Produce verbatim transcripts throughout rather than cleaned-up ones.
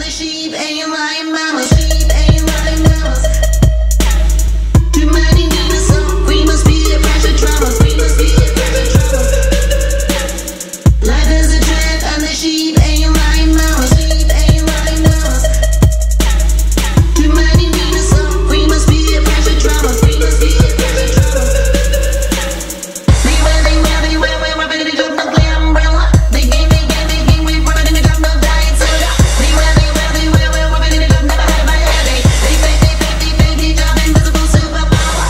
sheep and you lying mama, sheep and you lying mamas. Too many need a song, we must be a pressure dramas, we must be a pressure dramas. Life is a trap and the sheep and you lying mamas, sheep and you lying mamas. Too many need a song, we must be a pressure dramas, we must be a pressure dramas. Beware, beware, beware, we're rubbing it up, no clear umbrella. They game, they game, they game, we're rubbing it up, no diet soda. Beware, beware, beware, we're rubbing it up, never had my headache. They say, they say, they say, they job invisible superpower.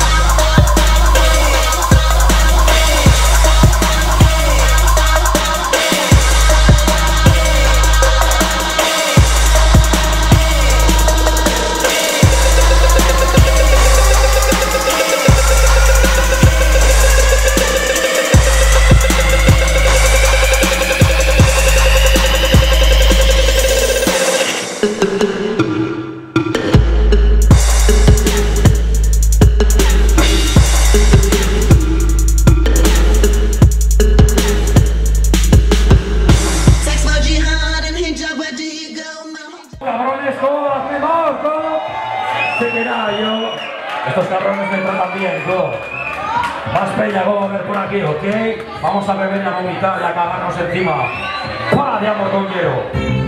Sex for jihad and hijab, where do you go, mama? Cabrones, todas, mejor, todo. Sí, mira, yo. Estos cabrones me tratan bien, todo. Más peña, vamos a ver por aquí, ¿ok? Vamos a beber y a vomitar y a cagarnos encima. ¡Pah! De amor con hielo.